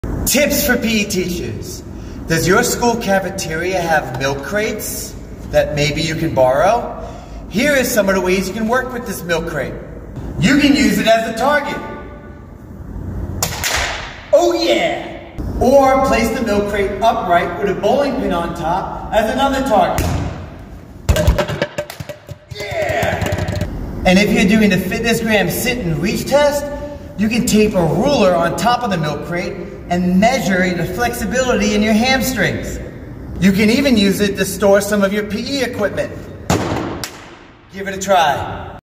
Tips for PE teachers. Does your school cafeteria have milk crates that maybe you can borrow? Here is some of the ways you can work with this milk crate. You can use it as a target. Oh yeah! Or place the milk crate upright with a bowling pin on top as another target. Yeah! And if you're doing the FitnessGram sit and reach test, you can tape a ruler on top of the milk crate and measure the flexibility in your hamstrings. You can even use it to store some of your PE equipment. Give it a try.